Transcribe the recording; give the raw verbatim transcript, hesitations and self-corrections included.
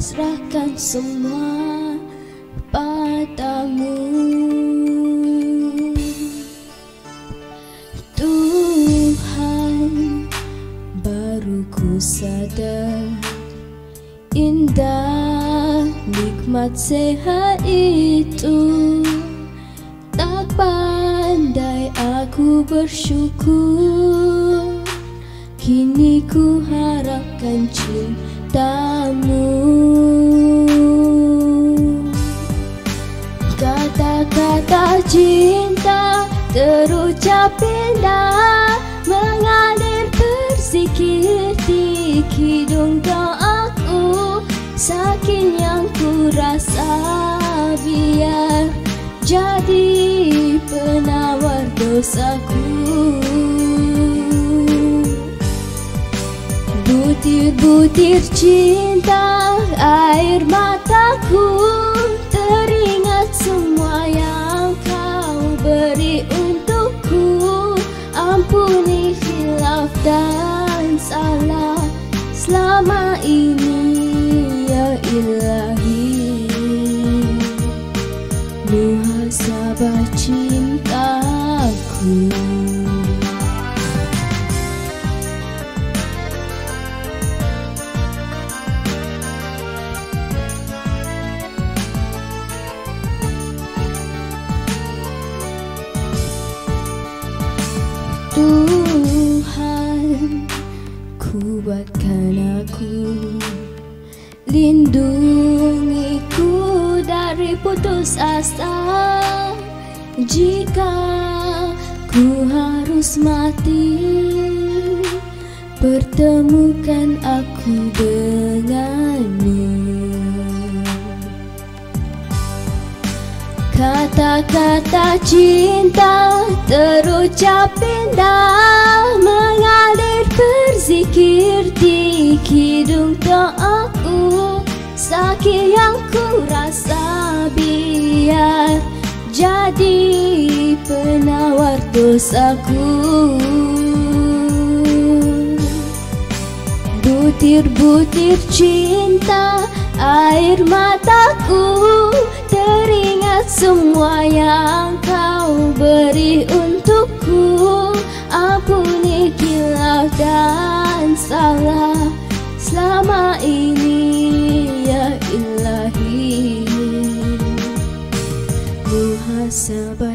serahkan semua padamu. Tuhan, baru ku sadar indah nikmat sehat itu. Tak pandai aku bersyukur, kini ku harapkan cintamu. Kata-kata cinta terucap indah, mengalir berzikir di hidung doaku. Saking yang ku rasa, biar jadi penawar dosaku. Butir-butir cinta, air mataku, teringat semua yang kau beri untukku. Ampuni khilaf dan salah selama ini ya Ilahi. Muhasabah cintaku. Tuhan, kuatkan aku, lindungiku dari putus asa. Jika ku harus mati, pertemukan aku denganmu. Kata-kata cinta terucap indah, mengalir berzikir di hidung doaku. Saking yang ku rasa, biar jadi penawar dosaku. Butir-butir cinta, air mataku, teringat semua yang kau beri untukku. Ampuni khilaf dan salah selama ini ya Ilahi. Muhasabah